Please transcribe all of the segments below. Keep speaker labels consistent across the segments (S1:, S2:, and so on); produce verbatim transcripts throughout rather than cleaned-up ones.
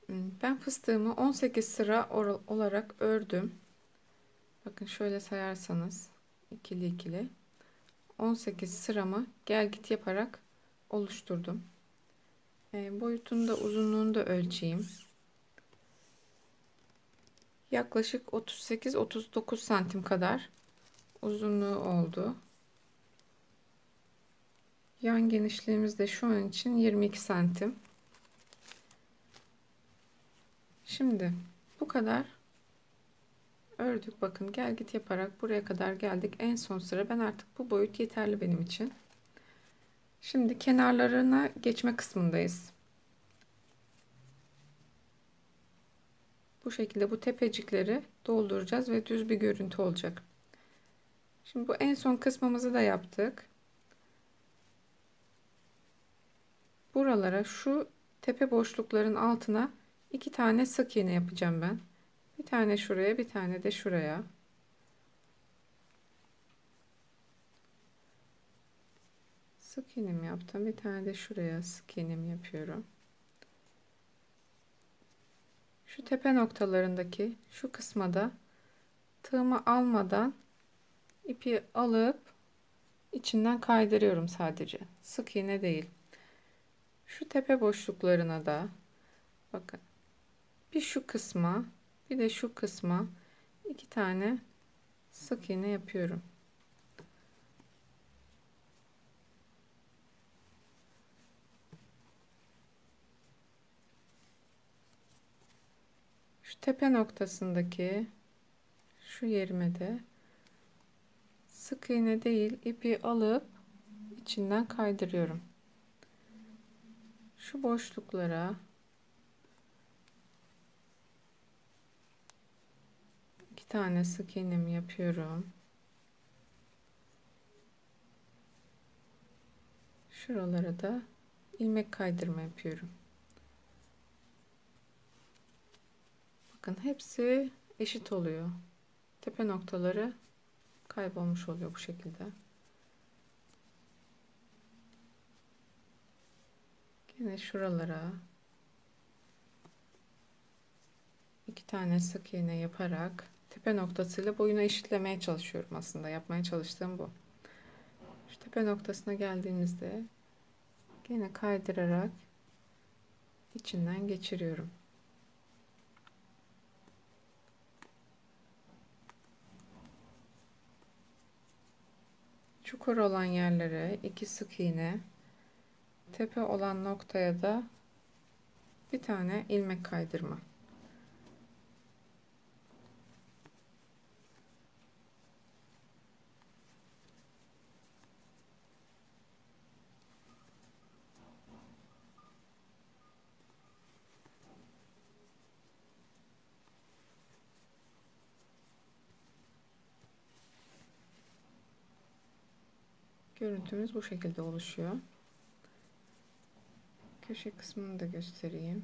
S1: Ben fıstığımı on sekiz sıra or- olarak ördüm. Bakın şöyle sayarsanız ikili ikili on sekiz sıramı gel git yaparak oluşturdum. E, boyutunu da uzunluğunu da ölçeyim. Yaklaşık otuz sekiz otuz dokuz santim kadar uzunluğu oldu. Yan genişliğimiz de şu an için yirmi iki santim. Şimdi bu kadar ördük. Bakın gel git yaparak buraya kadar geldik. En son sıra, ben artık bu boyut yeterli benim için. Şimdi kenarlarına geçme kısmındayız. Bu şekilde bu tepecikleri dolduracağız ve düz bir görüntü olacak. Şimdi bu en son kısmımızı da yaptık. Buralara, şu tepe boşlukların altına iki tane sık iğne yapacağım ben. Bir tane şuraya, bir tane de şuraya. Sık iğnemi yaptım. Bir tane de şuraya sık iğnemi yapıyorum. Şu tepe noktalarındaki şu kısma da tığımı almadan ipi alıp içinden kaydırıyorum sadece. Sık iğne değil. Şu tepe boşluklarına da bakın, bir şu kısma bir de şu kısma iki tane sık iğne yapıyorum. Şu tepe noktasındaki şu yerime de sık iğne değil, ipi alıp içinden kaydırıyorum. Şu boşluklara iki tane sık iğnemi yapıyorum. Şuralara da ilmek kaydırma yapıyorum. Bakın hepsi eşit oluyor. Tepe noktaları kaybolmuş oluyor bu şekilde. Yine şuralara iki tane sık iğne yaparak tepe noktasıyla boyunu eşitlemeye çalışıyorum aslında. Yapmaya çalıştığım bu. Şu tepe noktasına geldiğimizde yine kaydırarak içinden geçiriyorum. Çukur olan yerlere iki sık iğne, tepe olan noktaya da bir tane ilmek kaydırma. Görüntümüz bu şekilde oluşuyor. Köşe kısmını da göstereyim.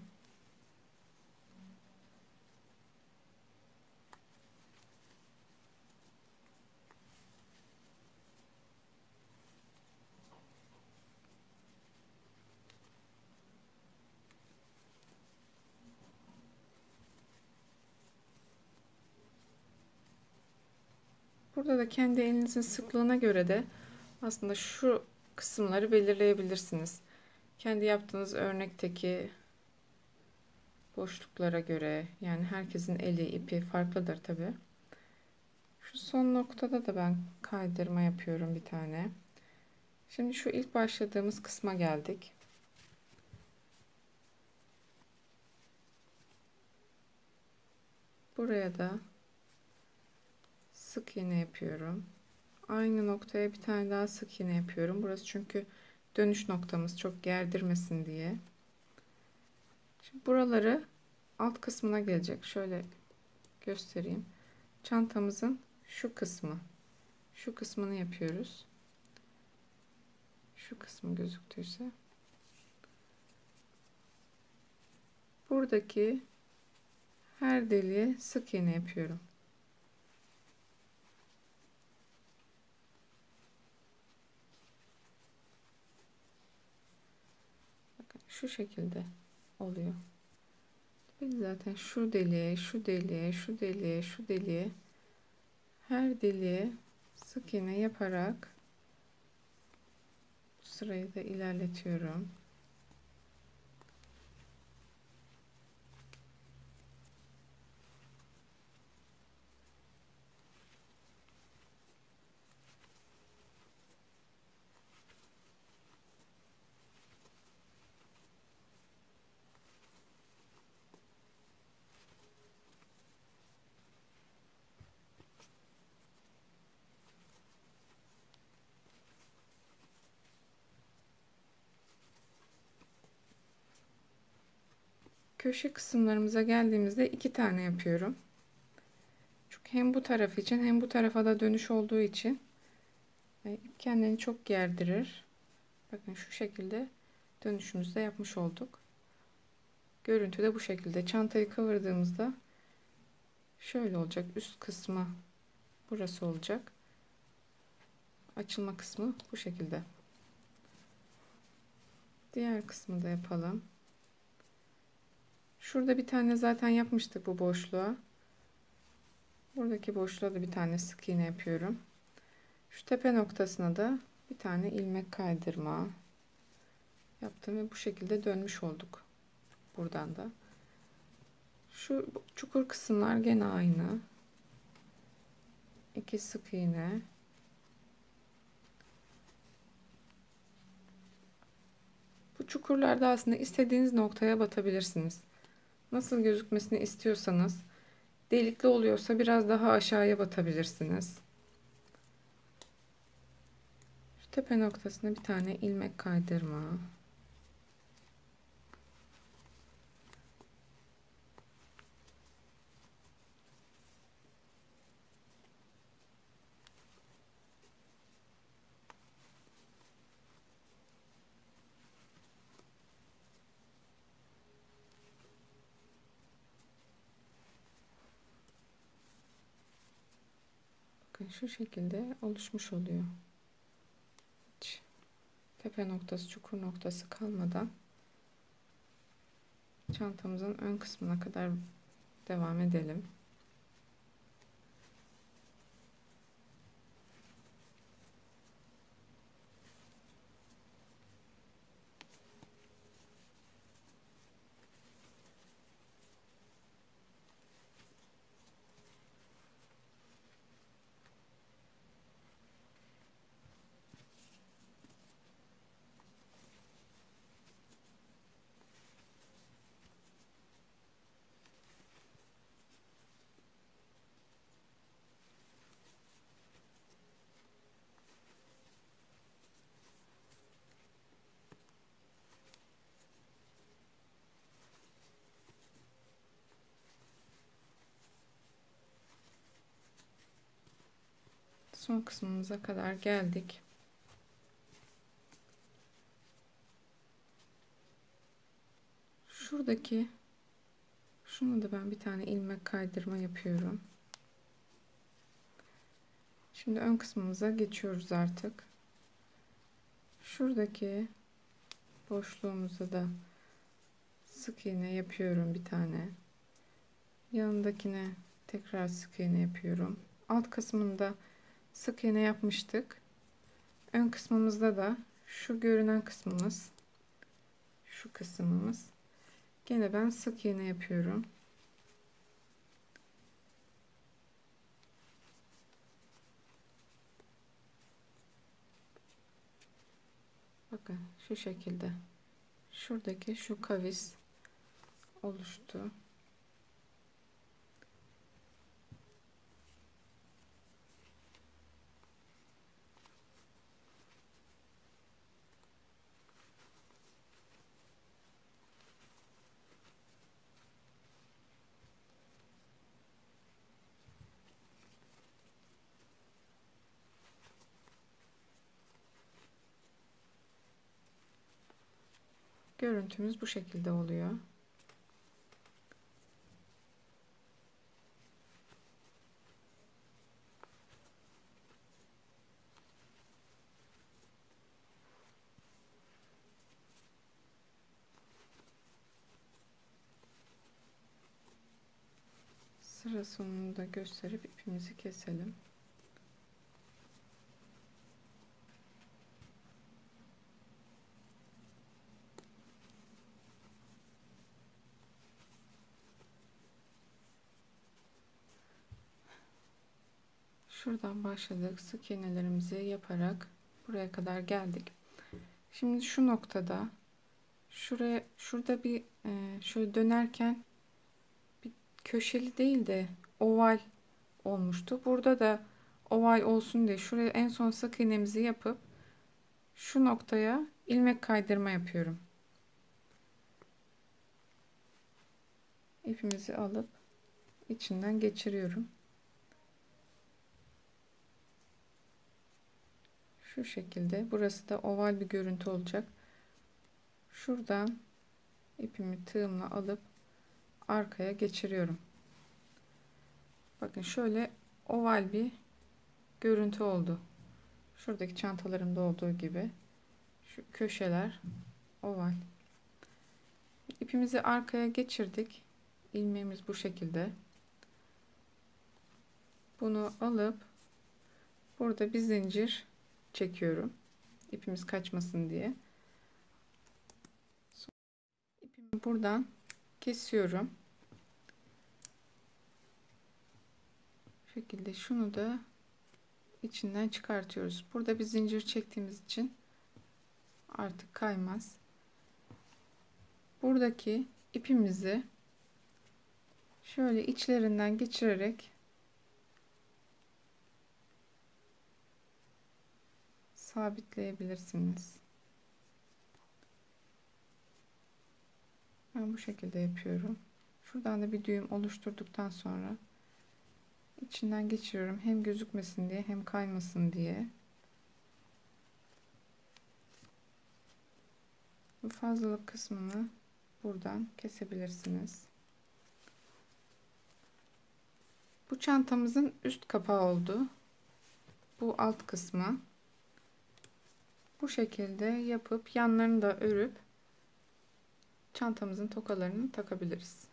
S1: Burada da kendi elinizin sıklığına göre de aslında şu kısımları belirleyebilirsiniz. Kendi yaptığınız örnekteki boşluklara göre, yani herkesin eli ipi farklıdır tabi. Şu son noktada da ben kaydırma yapıyorum bir tane. Şimdi şu ilk başladığımız kısma geldik. Buraya da sık iğne yapıyorum. Aynı noktaya bir tane daha sık iğne yapıyorum. Burası çünkü dönüş noktamız, çok gerdirmesin diye. Şimdi buraları alt kısmına gelecek. Şöyle göstereyim. Çantamızın şu kısmı. Şu kısmını yapıyoruz. Şu kısmı gözüktüyse. Buradaki her deliğe sık iğne yapıyorum. Bakın şu şekilde oluyor. Biz zaten şu deliğe, şu deliğe, şu deliğe, şu deliğe, her deliğe sık iğne yaparak bu sırayı da ilerletiyorum. Köşe kısımlarımıza geldiğimizde iki tane yapıyorum. Çünkü hem bu taraf için hem bu tarafa da dönüş olduğu için kendini çok gerdirir. Bakın şu şekilde dönüşümüzü de yapmış olduk. Görüntü de bu şekilde. Çantayı kıvırdığımızda şöyle olacak. Üst kısmı burası olacak. Açılma kısmı bu şekilde. Diğer kısmı da yapalım. Şurada bir tane zaten yapmıştık bu boşluğa. Buradaki boşluğa da bir tane sık iğne yapıyorum. Şu tepe noktasına da bir tane ilmek kaydırma yaptım ve bu şekilde dönmüş olduk. Buradan da. Şu çukur kısımlar gene aynı. İki sık iğne. Bu çukurlarda aslında istediğiniz noktaya batabilirsiniz. Nasıl gözükmesini istiyorsanız, delikli oluyorsa biraz daha aşağıya batabilirsiniz. Şu tepe noktasına bir tane ilmek kaydırma. Bakın şu şekilde oluşmuş oluyor. Hiç tepe noktası, çukur noktası kalmadan çantamızın ön kısmına kadar devam edelim. Son kısmımıza kadar geldik. Şuradaki şunu da ben bir tane ilmek kaydırma yapıyorum. Şimdi ön kısmımıza geçiyoruz artık. Şuradaki boşluğumuza da sık iğne yapıyorum bir tane. Yanındakine tekrar sık iğne yapıyorum. Alt kısmında sık iğne yapmıştık. Ön kısmımızda da şu görünen kısmımız, şu kısmımız. Gene ben sık iğne yapıyorum. Bakın şu şekilde. Şuradaki şu kavis oluştu. Görüntümüz bu şekilde oluyor. Sıra sonunu da gösterip ipimizi keselim. Şuradan başladık. Sık iğnelerimizi yaparak buraya kadar geldik. Şimdi şu noktada şuraya şurada bir e, şöyle dönerken bir köşeli değil de oval olmuştu. Burada da oval olsun diye şuraya en son sık iğnemizi yapıp şu noktaya ilmek kaydırma yapıyorum. İpimizi alıp içinden geçiriyorum. Şu şekilde. Burası da oval bir görüntü olacak. Şuradan ipimi tığımla alıp arkaya geçiriyorum. Bakın şöyle oval bir görüntü oldu. Şuradaki çantalarımda olduğu gibi. Şu köşeler oval. İpimizi arkaya geçirdik. İlmeğimiz bu şekilde. Bunu alıp burada bir zincir çekiyorum. İpimiz kaçmasın diye. İpimi buradan kesiyorum. Bu şekilde şunu da içinden çıkartıyoruz. Burada bir zincir çektiğimiz için artık kaymaz. Buradaki ipimizi şöyle içlerinden geçirerek sabitleyebilirsiniz. Ben bu şekilde yapıyorum. Şuradan da bir düğüm oluşturduktan sonra içinden geçiriyorum. Hem gözükmesin diye hem kaymasın diye. Bu fazlalık kısmını buradan kesebilirsiniz. Bu çantamızın üst kapağı oldu. Bu alt kısmı. Bu şekilde yapıp yanlarını da örüp çantamızın tokalarını takabiliriz.